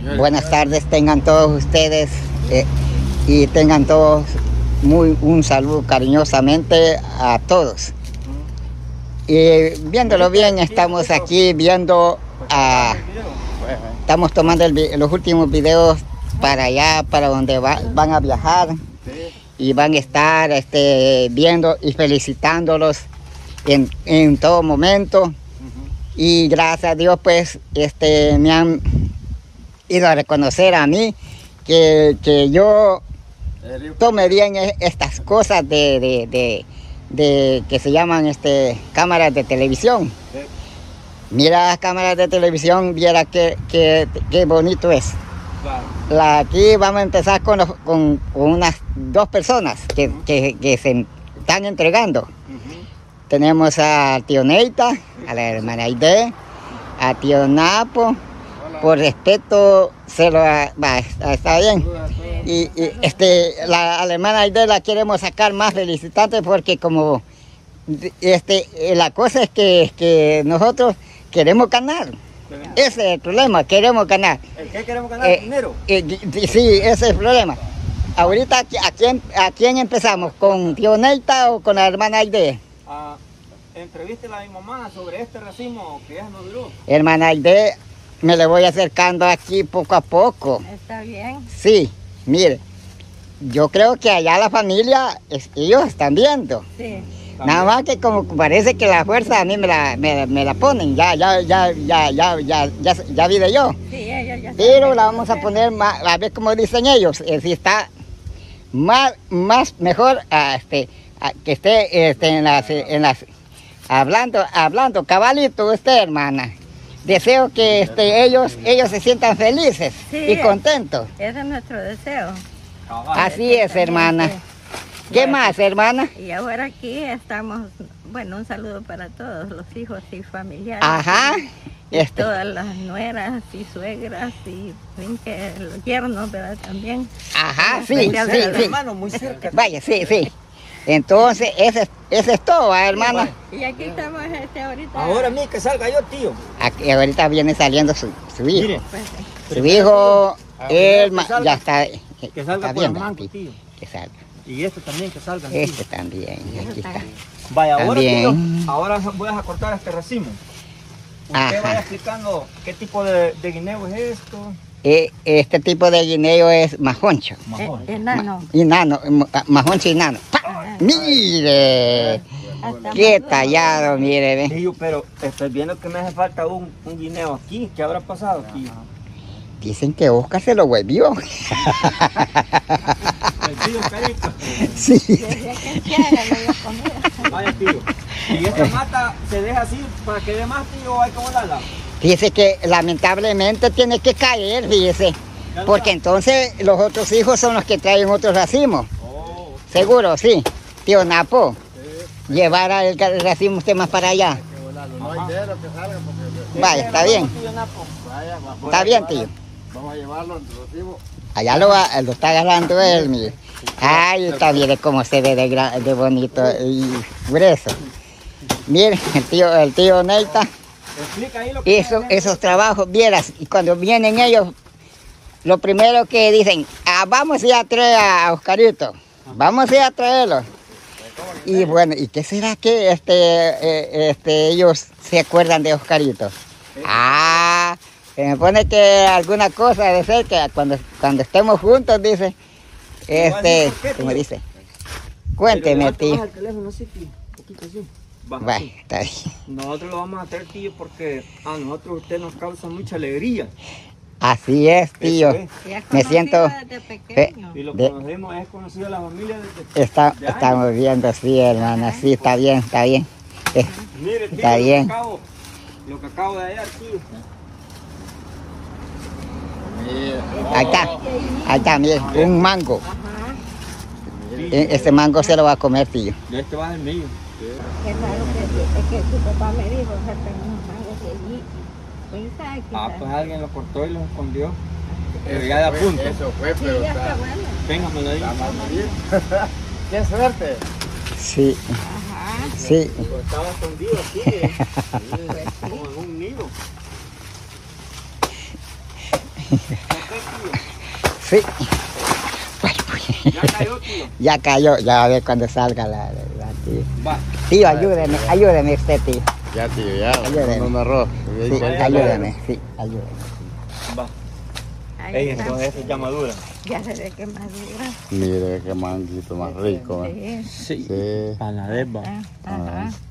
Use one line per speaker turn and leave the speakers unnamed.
Buenas tardes tengan todos ustedes y tengan todos un saludo cariñosamente a todos. Y viéndolo bien, estamos aquí viendo, estamos tomando los últimos videos para allá, para donde van a viajar, y van a estar viendo y felicitándolos en todo momento. Y gracias a Dios, pues, me han ido a reconocer a mí que yo tome bien estas cosas de que se llaman cámaras de televisión. Mira las cámaras de televisión, viera qué bonito es. Aquí vamos a empezar con unas 2 personas que se están entregando. Tenemos a tío Neita, a la hermana Aide, a tío Napo. Por respeto, está bien. Y la hermana Aide la queremos sacar más felicitante porque como la cosa es que nosotros queremos ganar. Ese es el problema, queremos ganar.
¿El qué queremos ganar? ¿Dinero?
Sí, ese es el problema. Ahorita, ¿a quién empezamos? ¿Con tío Neita o con la hermana Aide?
Entrevístela a mi mamá sobre este racimo que ella nos dio.
Hermana Aide, me le voy acercando aquí poco a poco.
¿Está bien?
Sí, mire, yo creo que allá la familia, ellos están viendo.
Sí.
Nada más que como parece que la fuerza a mí me la ponen, ya vi de yo.
Sí, ellos ya.
Pero la vamos a poner más, a ver cómo dicen ellos, si está más mejor que esté hablando cabalito hermana. Deseo que ellos se sientan felices, sí, y contentos.
Ese es nuestro deseo.
Así es, hermana. ¿Qué más, hermana?
Y ahora aquí estamos, bueno, un saludo para todos los hijos y familiares.
Ajá.
Y todas las nueras y suegras y que los yernos, ¿verdad? También.
Ajá, sí.
Hermano, muy cerca.
Vaya, sí. Entonces, ese es todo, hermana.
Y aquí estamos ahorita.
Ahora a mí que salga yo, tío.
Aquí ahorita viene saliendo su hijo.
Mire,
su hijo, él ya está.
Que salga por el mango, tío.
Que salga.
Y este también, que salga.
También, aquí está.
Vaya, ahora,
también.
tío, ahora voy a cortar este racimo. Usted vaya explicando qué tipo de guineo es esto.
Este tipo de guineo es majoncho.
Enano.
Majoncho y nano. Mire, qué tallado, mire.
Tío, pero estoy viendo que me hace falta un guineo aquí. ¿Qué habrá pasado, tío?
Dicen que Oscar se lo huevió.
El tío Carito.
Sí.
Vaya, tío. ¿Y esta mata se deja así para que dé más, tío, o hay que volarla?
Fíjese que lamentablemente tiene que caer, fíjese. Porque entonces los otros hijos son los que traen otros racimos. Seguro, sí. Tío Napo, llevar el racimo usted más para allá. Vaya, está bien. Está bien, tío.
Vamos a llevarlo en racimo.
Allá lo está agarrando él, mire. Ay, está bien cómo se ve de bonito y grueso. Mire, el tío Neita. Esos trabajos, vieras, y cuando vienen ellos, lo primero que dicen, vamos a ir a traer a Oscarito, vamos a ir a traerlo. Y bueno, ¿y qué será que ellos se acuerdan de Oscarito? Se me pone que alguna cosa de ser que cuando estemos juntos, dice, ¿cómo dice? Cuénteme, tío. Bueno, está bien.
Nosotros lo vamos a hacer, tío, porque a nosotros usted nos causa mucha alegría.
Así es, tío. Me siento...
Y lo conocemos, es conocido a la familia desde...
Estamos viendo, sí, hermana, sí, está bien.
Mire, tío,
está bien.
Lo que acabo de hallar, tío.
Ahí está, mire, un mango. Este mango se lo va a comer, tío.
Este va a ser mío.
Qué raro que tu papá me dijo que tenía unos mangos allí.
Pues alguien lo cortó y lo escondió. Pero ya de apunte.
Eso fue, pero
ya está bueno.
Téngamelo ahí.
¡Qué suerte!
Sí.
Ajá.
Sí.
Pero estaba escondido aquí, como en un nido.
Sí.
¿Ya cayó, tío?
Ya cayó, ya a ver cuando salga la tío.
Va.
Tío, ayúdeme usted, tío.
Ya, tío, ya.
Ayúdeme.
Un arroz.
Sí, ayúdeme, sí, ayúdeme.
Va.
Ahí
Ey,
está.
entonces esta ya madura.
Ya se ve que madura.
Mire qué manguito más rico. ¿Eh?
Sí.
Sí.
Sí.
Panadeba.
Ajá.